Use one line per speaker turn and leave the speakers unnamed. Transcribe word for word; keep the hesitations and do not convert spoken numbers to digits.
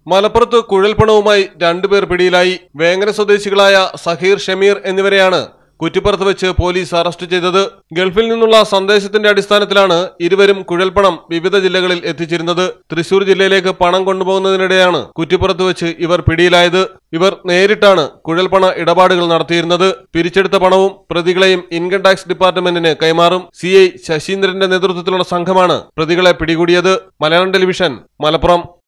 മലപ്പുറത്ത് കുഴൽപ്പണവുമായി രണ്ടുപേർ പിടിയിലായി. വേങ്ങര സ്വദേശികളായ സഹീർ ഷമീർ എന്നിവരെയാണ് കുറ്റിപ്പുറത്ത് വെച്ച് പോലീസ് അറസ്റ്റ് ചെയ്തത്. ഗൾഫിൽ നിന്നുള്ള സന്ദേശത്തിന്റെ അടിസ്ഥാനത്തിലാണ് ഇരുവരും കുഴൽപ്പണം വിവിധ ജില്ലകളിൽ എത്തിച്ചിരുന്നത്. തൃശൂർ ജില്ലയിലേക്ക് പണം കൊണ്ടുപോകുന്നതിനിടെയാണ് കുറ്റിപ്പുറത്ത് വെച്ച് ഇവർ പിടിയിലായത്. ഇവർ നേരിട്ടാണ് കുഴൽപ്പണ ഇടപാടുകൾ നടത്തിയിരുന്നത്. പിരിച്ചെടുത്ത പണവും പ്രതികളെയും ഇൻകം ടാക്സ് ഡിപ്പാർട്ട്മെന്റിന് കൈമാറും. സി ഐ ശശീന്ദ്രന്റെ നേതൃത്വത്തിലുള്ള സംഘമാണ് പ്രതികളെ പിടികൂടിയത്. മലയാളം ടെലിവിഷൻ, മലപ്പുറം.